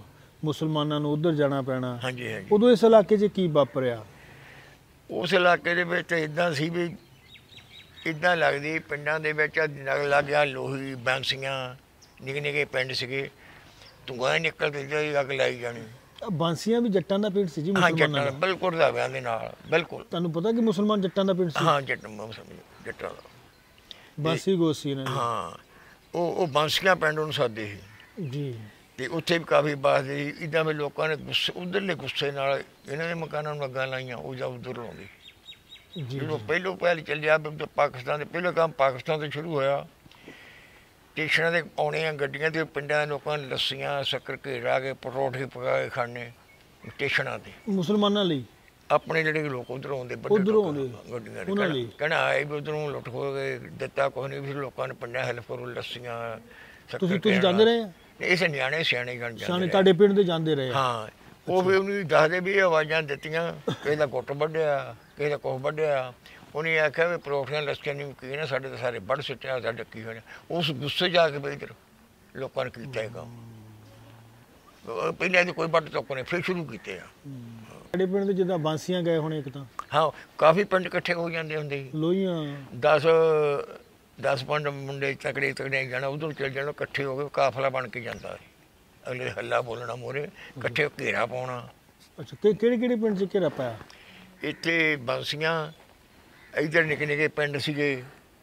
ਮੁਸਲਮਾਨਾਂ ਨੂੰ ਉੱਧਰ ਜਾਣਾ ਪੈਣਾ।
ਹਾਂਜੀ ਹਾਂਜੀ।
ਉਦੋਂ ਇਸ ਇਲਾਕੇ 'ਚ ਕੀ ਵਾਪਰਿਆ?
ਉਸ ਇਲਾਕੇ ਦੇ ਵਿੱਚ ਇੱਦਾਂ ਸੀ ਵੀ ਇੱਦਾਂ ਲੱਗਦੀ ਪਿੰਡਾਂ ਦੇ ਵਿੱਚ ਲੱਗ ਗਿਆ ਲੋਹੀ ਬਾਂਸੀਆਂ ਨਿੱਕੇ ਨਿੱਕੇ ਪਿੰਡ ਸੀਗੇ, ਧੂੰਆਂ ਨਿਕਲਦੇ ਜਾਈ ਅੱਗ ਲਾਈ ਜਾਣੀ।
ਬਾਂਸੀਆਂ ਵੀ ਜੱਟਾਂ ਦਾ ਪਿੰਡ ਸੀ ਜੀ?
ਹਾਂ
ਮੁਸਲਮਾਨਾਂ
ਜੱਟਾਂ
ਦਾ?
ਬਿਲਕੁਲ ਰਾਵਿਆਂ ਦੇ ਨਾਲ ਬਿਲਕੁਲ।
ਤੁਹਾਨੂੰ ਪਤਾ ਕਿ ਮੁਸਲਮਾਨ ਜੱਟਾਂ ਦਾ ਪਿੰਡ ਸੀ?
ਹਾਂ ਜੱਟ ਜੱਟਾਂ ਦਾ
ਬਾਂਸੀ ਗੋਸੀ ਨੇ।
ਹਾਂ ਉਹ ਉਹ ਬਾਂਸੀਆਂ ਪਿੰਡ ਨੂੰ ਸਾਦੇ ਸੀ
ਜੀ।
ਤੇ ਉੱਥੇ ਵੀ ਕਾਫੀ ਬਾਤ ਸੀ ਇੱਦਾਂ ਵੀ ਲੋਕਾਂ ਨੇ ਗੁੱਸੇ ਉਧਰਲੇ ਗੁੱਸੇ ਨਾਲ ਇਹਨਾਂ ਦੇ ਮਕਾਨਾਂ ਨੂੰ ਅੱਗਾਂ ਲਾਈਆਂ, ਉਹ ਜਾਂ ਉਧਰ ਲਾਉਂਦੇ। ਜਦੋਂ ਪਹਿਲੋਂ ਪਹਿਲ ਚੱਲਿਆ ਪਾਕਿਸਤਾਨ ਦੇ ਪਹਿਲਾਂ ਕੰਮ ਪਾਕਿਸਤਾਨ ਤੋਂ ਸ਼ੁਰੂ ਹੋਇਆ, ਸਟੇਸ਼ਨਾਂ ਦੇ ਆਉਣੇ ਆ ਗੱਡੀਆਂ ਤੇ ਪਿੰਡਾਂ ਦੇ ਲੋਕਾਂ ਨੇ ਲੱਸੀਆਂ ਸ਼ੱਕਰ ਘੇਰਾ ਕੇ ਪਰੌਠੇ ਪਕਾ ਕੇ ਖਾਣੇ ਸਟੇਸ਼ਨਾਂ ਤੇ
ਮੁਸਲਮਾਨਾਂ ਲਈ।
ਆਪਣੇ ਜਿਹੜੇ ਲੋਕ ਉਧਰੋਂ ਆਉਂਦੇ
ਉਧਰੋਂ ਆਉਂਦੇ
ਗੱਡੀਆਂ
ਉਹਨਾਂ ਲਈ
ਕਹਿਣਾ ਆਏ ਵੀ ਉਧਰੋਂ ਲੁੱਟ ਖੋ ਕੇ ਦਿੱਤਾ ਕੁਛ ਨਹੀਂ, ਵੀ ਲੋਕਾਂ ਨੇ ਪਿੰਡਾਂ ਹੈਲਪ ਕਰੋ ਲੱਸੀਆਂ
ਤੁਸੀਂ ਤੁਸੀਂ ਜਾਂਦੇ ਰਹੇ?
ਇਸ ਨਿਆਣੇ ਸਿਆਣੇ ਗਣ ਜਾਂਦੇ
ਤੁਹਾਡੇ ਪਿੰਡ ਦੇ ਜਾਂਦੇ ਰਹੇ?
ਹਾਂ ਉਹ ਵੀ ਉਹਨੂੰ ਦੱਸਦੇ ਵੀ ਆਵਾਜ਼ਾਂ ਦਿੱਤੀਆਂ, ਕਿਸੇ ਦਾ ਗੁੱਟ ਵੱਢਿਆ ਕਿਸੇ ਦਾ ਕੁਛ ਵੱਢਿਆ। ਉਹਨੇ ਆਖਿਆ ਵੀ ਪਰੌਠੀਆਂ ਲੱਸੀਆਂ ਨਹੀਂ ਕੀ ਨਾ ਸਾਡੇ ਤਾਂ ਸਾਰੇ ਵੱਢ ਸੁੱਟਿਆ ਸਾਡਾ ਕੀ ਹੋਣਾ। ਉਸ ਗੁੱਸੇ ਜਾ ਕੇ ਵੀ ਇੱਧਰ ਲੋਕਾਂ ਨੇ ਕੀਤਾ ਇਹ ਕੰਮ। ਪਹਿਲਾਂ ਤਾਂ ਕੋਈ ਵੱਢ ਚੁੱਕ ਨੇ ਫਿਰ ਸ਼ੁਰੂ ਕੀਤੇ ਆ।
ਸਾਡੇ ਪਿੰਡ ਦੇ ਜਿੱਦਾਂ ਬਾਂਸੀਆਂ ਗਏ ਹੁਣ ਇੱਕ ਤਾਂ
ਹਾਂ ਕਾਫੀ ਪਿੰਡ ਇਕੱਠੇ ਹੋ ਜਾਂਦੇ ਹੁੰਦੇ ਸੀ।
ਲੋਹੀਆਂ
ਦਸ ਦਸ ਪੰਜ ਮੁੰਡੇ ਤਕੜੇ ਤਕੜੇ ਜਾਣਾ ਉਧਰ ਚੱਲ ਜਾਣਾ, ਇਕੱਠੇ ਹੋ ਕੇ ਕਾਫਲਾ ਬਣ ਕੇ ਜਾਂਦਾ ਸੀ। ਅਗਲੇ ਹੱਲਾ ਬੋਲਣਾ ਮੋਰੇ ਇਕੱਠੇ ਘੇਰਾ ਪਾਉਣਾ। ਅੱਛਾ
ਕਿਹੜੇ ਕਿਹੜੇ ਪਿੰਡ 'ਚ ਘੇਰਾ ਪਾਇਆ?
ਇੱਥੇ ਬਾਂਸੀਆਂ, ਇੱਧਰ ਨਿੱਕੇ ਨਿੱਕੇ ਪਿੰਡ ਸੀਗੇ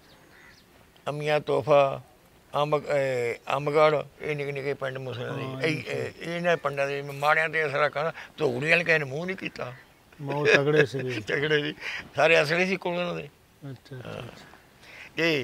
ਅਮੀਆਂ ਤੋਹਫਾ, ਅੰਬ ਅੰਬਗੜ੍ਹ, ਇਹ ਨਿੱਕੇ ਨਿੱਕੇ ਪਿੰਡ ਮੁਸਲਿਮ ਦੇ। ਇਹਨਾਂ ਪਿੰਡਾਂ ਦੇ ਮਾੜਿਆਂ ਤੇ ਅਸਰਾ ਕਰਨਾ। ਧੂੜੀ ਵਾਲੇ ਕਿਸੇ ਨੇ ਮੂੰਹ ਨਹੀਂ ਕੀਤਾ।
ਤਗੜੇ ਸੀ
ਤਗੜੇ ਸੀ ਸਾਰੇ ਅਸਲੇ ਸੀ ਕੋਲ ਉਹਨਾਂ ਦੇ।
ਅੱਛਾ।
ਤੇ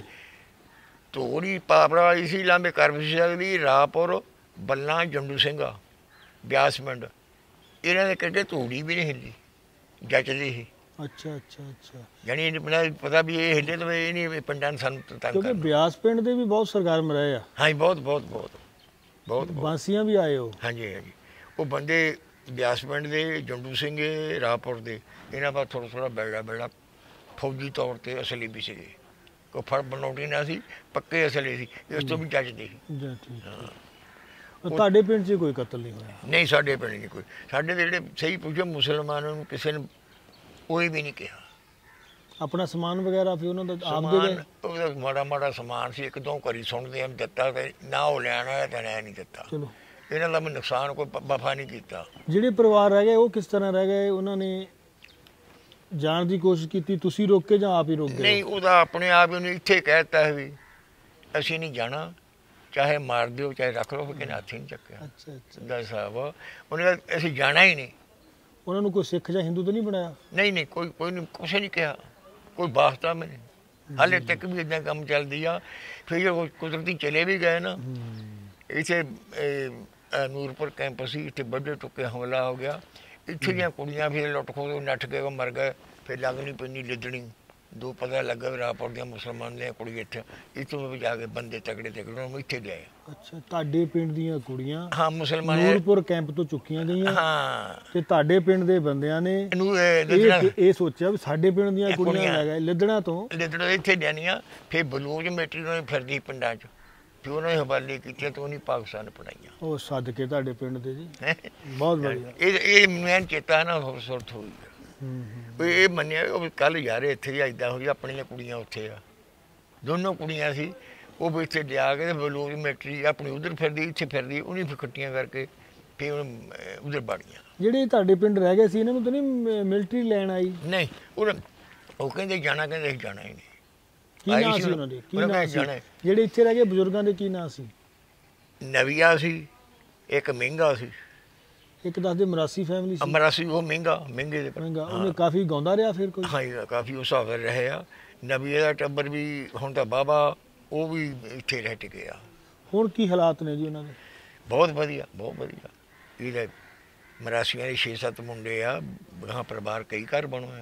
ਧੂੜੀ ਪਾਪੜਾ ਵਾਲੀ ਸੀ, ਲਾਂਬੇ ਕਰ ਵੀ ਸਕਦੀ, ਰਾਪੁਰ ਬੱਲਾ ਜੰਡੂ ਸਿੰਘਾ ਬਿਆਸ ਪਿੰਡ ਇਹਨਾਂ ਦੇ ਕਿਤੇ ਧੂੜੀ ਵੀ ਨਹੀਂ ਹਿੱਲੀ, ਜੱਚਦੀ ਸੀ। ਅੱਛਾ ਅੱਛਾ ਅੱਛਾ। ਯਾਨੀ ਇਹ ਪਤਾ ਵੀ ਇਹ ਹਿੱਲੇ ਤਾਂ ਇਹ ਨਹੀਂ ਪਿੰਡਾਂ ਨੂੰ ਸਾਨੂੰ ਤੰਗ
ਕਿਉਂਕਿ ਬਿਆਸ ਪਿੰਡ ਦੇ ਵੀ ਬਹੁਤ ਸਰਗਰਮ ਰਹੇ ਆ।
ਹਾਂਜੀ ਬਹੁਤ ਬਹੁਤ ਬਹੁਤ ਬਹੁਤ
ਬਾਂਸੀਆਂ ਵੀ ਆਏ ਹੋ? ਹਾਂਜੀ
ਹਾਂਜੀ। ਉਹ ਬੰਦੇ ਬਿਆਸ ਪਿੰਡ ਦੇ ਜੰਡੂ ਸਿੰਘ ਰਾਪੁਰ ਦੇ ਇਹਨਾਂ ਬਾਅਦ ਥੋੜ੍ਹਾ ਥੋੜ੍ਹਾ ਬੈੜਾ ਬੈੜਾ ਫੌਜੀ ਤੌਰ 'ਤੇ ਅਸਲੀ ਵੀ ਸੀਗੇ। ਕੋਈ ਫੜ ਬਣਾਉਣੀ ਨਾ ਸੀ, ਪੱਕੇ ਅਸਲੀ ਸੀ, ਇਸ ਤੋਂ ਵੀ ਜੱਜਦੇ ਸੀ। ਹਾਂ।
ਤੁਹਾਡੇ ਪਿੰਡ 'ਚ ਕੋਈ ਕਤਲ ਨਹੀਂ ਹੋਇਆ?
ਨਹੀਂ ਸਾਡੇ ਪਿੰਡ ਨਹੀਂ ਕੋਈ। ਸਾਡੇ ਦੇ ਜਿਹੜੇ ਸਹੀ ਪੁੱਛੋ ਮੁਸਲਮਾਨਾਂ ਨੂੰ ਕਿਸੇ ਨੇ ਕੋਈ ਵੀ ਨਹੀਂ ਕਿਹਾ।
ਆਪਣਾ ਸਮਾਨ ਵਗੈਰਾ ਫਿਰ ਉਹਨਾਂ ਦਾ ਆਪ ਦੇ ਗਏ?
ਉਹਦਾ ਮਾੜਾ ਮਾੜਾ ਸਮਾਨ ਸੀ, ਇੱਕ ਦੋ ਘਰੀ ਸੁਣਦੇ ਆ ਦਿੱਤਾ ਤੇ ਨਾ ਉਹ ਲੈਣ ਆਇਆ ਤੇ ਨਾ ਨਹੀਂ ਦਿੱਤਾ। ਚਲੋ ਇਹਨਾਂ ਦਾ ਮੈਂ ਨੁਕਸਾਨ ਕੋਈ ਵਫਾ ਨਹੀਂ ਕੀਤਾ।
ਜਿਹੜੇ ਪਰਿਵਾਰ ਰਹਿ ਗਏ ਉਹ ਕਿਸ ਤਰ੍ਹਾਂ ਰਹਿ ਗਏ? ਉਹਨਾਂ ਨੇ ਜਾਣ ਦੀ ਕੋਸ਼ਿਸ਼ ਕੀਤੀ, ਤੁਸੀਂ ਰੋਕੇ ਜਾਂ ਆਪ ਹੀ ਰੋਕ ਗਏ?
ਨਹੀਂ ਉਹਦਾ ਆਪਣੇ ਆਪ ਉਹਨੇ ਇੱਥੇ ਕਹਿ ਦਿੱਤਾ ਹੈ ਵੀ ਅਸੀਂ ਨਹੀਂ ਜਾਣਾ, ਚਾਹੇ ਮਾਰ ਦਿਓ ਚਾਹੇ ਰੱਖ ਲਓ, ਫਿਰ ਹੱਥ ਹੀ ਨਹੀਂ ਚੱਕਿਆ। ਅੱਛਾ ਅੱਛਾ ਸਾਹਿਬ ਉਹਨੇ ਅਸੀਂ ਜਾਣਾ ਹੀ ਨਹੀਂ।
ਉਹਨਾਂ ਨੂੰ ਕੋਈ ਸਿੱਖ ਜਾਂ ਹਿੰਦੂ ਤਾਂ ਨਹੀਂ ਬਣਾਇਆ?
ਨਹੀਂ ਨਹੀਂ ਕੋਈ ਕੋਈ ਨਹੀਂ, ਕੁਛ ਨਹੀਂ ਕਿਹਾ, ਕੋਈ ਵਾਸਤਾ ਮੈਨੇ ਹਾਲੇ ਤੱਕ ਵੀ ਇੱਦਾਂ ਕੰਮ ਚੱਲਦੀ ਆ। ਫਿਰ ਜਦੋਂ ਕੁਦਰਤੀ ਚਲੇ ਵੀ ਗਏ ਨਾ, ਇੱਥੇ ਨੂਰਪੁਰ ਕੈਂਪਸ ਸੀ, ਇੱਥੇ ਵੱਡੇ ਟੁੱਕੇ ਹਮਲਾ ਹੋ ਗਿਆ, ਇੱਥੇ ਦੀਆਂ ਕੁੜੀਆਂ ਫਿਰ ਲੁੱਟ ਖੋਹ ਨੱਠ ਕੇ ਮਰ ਗਏ। ਫਿਰ ਲੱਗ ਨਹੀਂ ਪੈਂਦੀ ਲਿੱਦਣੀ, ਦੋ ਪਤਾ ਲੱਗਾ ਵੀ ਰਾਪੁਰ ਦੀਆਂ ਮੁਸਲਮਾਨ ਦੀਆਂ ਕੁੜੀ ਇੱਥੇ, ਇੱਥੋਂ ਵੀ ਜਾ ਕੇ ਬੰਦੇ ਤਕੜੇ ਤਕੜੇ ਉਹਨੂੰ ਇੱਥੇ ਲਿਆਏ।
ਅੱਛਾ ਤੁਹਾਡੇ ਪਿੰਡ ਦੀਆਂ ਕੁੜੀਆਂ
ਹਾਂ ਮੁਸਲਮਾਨ
ਨੂਰਪੁਰ ਕੈਂਪ ਤੋਂ ਚੁੱਕੀਆਂ ਗਈਆਂ?
ਹਾਂ। ਤੇ
ਤੁਹਾਡੇ ਪਿੰਡ ਦੇ ਬੰਦਿਆਂ ਨੇ ਇਹ ਸੋਚਿਆ ਵੀ ਸਾਡੇ ਪਿੰਡ ਦੀਆਂ ਕੁੜੀਆਂ ਲੈ ਗਏ ਲਿੱਦਣਾ ਤੋਂ,
ਲਿੱਦਣਾ ਇੱਥੇ ਲਿਆਉਣੀਆਂ। ਫਿਰ ਬਲੂਚ ਮੇਟਰੀ ਉਹਨਾਂ ਨੇ ਫਿਰਦੀ ਪਿੰਡਾਂ 'ਚ, ਫਿਰ ਉਹਨਾਂ ਨੇ ਹਵਾਲੇ ਕੀਤੀਆਂ ਤੇ ਉਹਨੇ ਪਾਕਿਸਤਾਨ ਪੜਾਈਆਂ। ਉਹ ਸੱਦ ਕੇ ਤੁਹਾਡੇ ਪਿੰਡ ਦੇ ਜੀ ਬਹੁਤ ਵਧੀਆ। ਇਹ ਇਹ ਮੈਨੂੰ ਚੇਤਾ ਨਾ ਹੋਰ ਸੁਰਤ ਹੋਈ ਵੀ ਇਹ ਮੰਨਿਆ ਉਹ ਕੱਲ ਯਾਰ ਇੱਥੇ ਇੱਦਾਂ ਹੋਈ, ਆਪਣੀਆਂ ਕੁੜੀਆਂ ਉੱਥੇ ਆ, ਦੋਨੋਂ ਕੁੜੀਆਂ ਸੀ, ਉਹ ਵੀ ਇੱਥੇ ਲਿਆ ਕੇ ਬਲੂਚ ਮੇਟਰੀ ਆਪਣੀ ਉਧਰ ਫਿਰਦੀ ਇੱਥੇ ਫਿਰਦੀ, ਉਹਨੇ ਫਿਰ ਇਕੱਠੀਆਂ ਕਰਕੇ ਫਿਰ ਉਧਰ ਵੜੀਆਂ। ਜਿਹੜੇ ਤੁਹਾਡੇ ਪਿੰਡ ਰਹਿ ਗਏ ਸੀ ਇਹਨਾਂ ਨੂੰ ਤਾਂ ਨਹੀਂ ਮਿਲਟਰੀ ਲੈਣ ਆਈ? ਨਹੀਂ ਉਹ ਉਹ ਕਹਿੰਦੇ ਜਾਣਾ, ਕਹਿੰਦੇ ਅਸੀਂ ਜਾਣਾ ਹੀ ਨਹੀਂ। ਕੀ ਨਾਂ ਸੀ ਉਹਨਾਂ ਦੇ? ਕੀ ਨਾਂ ਸੀ ਜਿਹੜੇ ਇੱਥੇ ਰਹਿ ਗਏ ਬਜ਼ੁਰਗਾਂ ਦੇ? ਕੀ ਨਾਂ ਸੀ? ਨਵੀਆ ਸੀ, ਇੱਕ ਮਹਿੰਗਾ ਸੀ, ਇੱਕ ਦੱਸਦੇ ਮਰਾਸੀ ਫੈਮਿਲੀ ਸੀ। ਮਰਾਸੀ ਉਹ ਮਹਿੰਗਾ ਮਹਿੰਗੇ ਦੇ ਮਹਿੰਗਾ ਉਹਨੇ ਕਾਫੀ ਗਾਉਂਦਾ ਰਿਹਾ ਫਿਰ ਕੋਈ? ਹਾਂ ਕਾਫੀ ਉਸ ਹਿਸਾਬ ਨਾਲ ਰਹੇ ਆ। ਨਵੀਏ ਦਾ ਟੱਬਰ ਵੀ ਹੁਣ ਤਾਂ ਬਾਬਾ ਉਹ ਵੀ ਇੱਥੇ ਰਹਿ ਟਿਕੇ ਆ। ਹੁਣ ਕੀ ਹਾਲਾਤ ਨੇ ਜੀ ਉਹਨਾਂ ਦੇ? ਬਹੁਤ ਵਧੀਆ ਬਹੁਤ ਵਧੀਆ। ਇਹਦੇ ਮਰਾਸੀਆਂ ਦੇ ਛੇ ਸੱਤ ਮੁੰਡੇ ਆ, ਗਾਂ ਪਰਿਵਾਰ ਕਈ ਘਰ ਬਣੋਇਆ।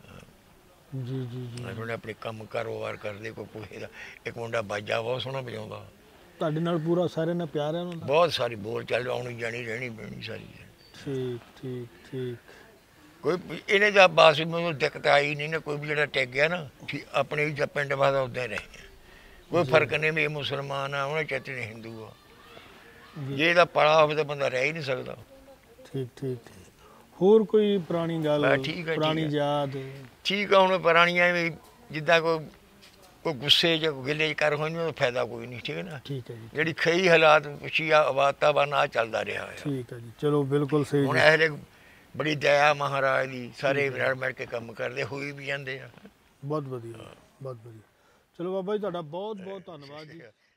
ਜੀ ਜੀ ਜੀ ਉਹਨੇ ਆਪਣੇ ਕੰਮ ਕਾਰੋਬਾਰ ਕਰਦੇ, ਕੋਈ ਪੁੱਛੇ ਦਾ। ਇੱਕ ਮੁੰਡਾ ਬਾਜਾ ਬਹੁਤ ਸੋਹਣਾ ਵਜਾਉਂਦਾ। ਤੁਹਾਡੇ ਨਾਲ ਪੂਰਾ ਸਾਰਿਆਂ ਨਾਲ ਪਿਆਰ ਹੈ ਉਹਨਾਂ ਦਾ? ਬਹੁਤ ਸਾਰੀ ਬੋਲ ਚਾਲ ਆਉਣੀ ਜਾਣੀ ਰਹਿਣੀ ਬਹਿਣੀ ਸਾਰੀ। ਠੀਕ ਠੀਕ ਠੀਕ। ਕੋਈ ਇਹਨੇ ਦਾ ਬਾਸ ਮੈਨੂੰ ਦਿੱਕਤ ਆਈ ਨਹੀਂ ਨਾ, ਕੋਈ ਵੀ ਜਿਹੜਾ ਟਿਕ ਗਿਆ ਨਾ ਆਪਣੇ ਹੀ ਪਿੰਡ ਵਾਲਾ ਉੱਦਾਂ ਰਹੇ, ਕੋਈ ਫਰਕ ਨਹੀਂ ਵੀ ਇਹ ਮੁਸਲਮਾਨ ਆ ਉਹਨਾਂ ਚਾਚੇ ਨੇ ਹਿੰਦੂ ਆ। ਜੇ ਇਹਦਾ ਪੜਾ ਹੋਵੇ ਤਾਂ ਬੰਦਾ ਰਹਿ ਹੀ ਨਹੀਂ ਸਕਦਾ।
ਠੀਕ ਠੀਕ ਠੀਕ ਹੋਰ ਕੋਈ ਪੁਰਾਣੀ ਗੱਲ
ਬਸ ਠੀਕ ਹੈ,
ਪੁਰਾਣੀ
ਠੀਕ ਹੈ।
ਯਾਦ
ਠੀਕ ਆ, ਹੁਣ ਪੁਰਾਣੀਆਂ ਵੀ ਜਿੱਦਾਂ ਕੋਈ ਕੋਈ ਗੁੱਸੇ ਜਾਂ ਕੋਈ ਗਿਲੇ 'ਚ ਕਰ ਹੋਈ ਨਹੀਂ, ਉਹਦਾ ਫਾਇਦਾ ਕੋਈ ਨਹੀਂ, ਠੀਕ ਹੈ ਨਾ।
ਠੀਕ ਹੈ ਜੀ
ਜਿਹੜੀ ਖਈ ਹਾਲਾਤ ਪੁੱਛੀ ਆ ਵਾਤਾਵਰਨ ਆ ਚੱਲਦਾ ਰਿਹਾ ਆ।
ਠੀਕ ਹੈ ਜੀ ਚਲੋ ਬਿਲਕੁਲ ਸਹੀ
ਹੁਣ
ਜੀ
ਇਹਲੇ ਬੜੀ ਦਇਆ ਮਹਾਰਾਜ ਦੀ, ਸਾਰੇ ਰਲ ਮਿਲ ਕੇ ਕੰਮ ਕਰਦੇ ਹੋਈ ਵੀ ਜਾਂਦੇ ਆ।
ਬਹੁਤ ਵਧੀਆ ਬਹੁਤ ਵਧੀਆ ਚਲੋ ਬਾਬਾ ਜੀ ਤੁਹਾਡਾ ਬਹੁਤ ਬਹੁਤ ਧੰਨਵਾਦ ਜੀ।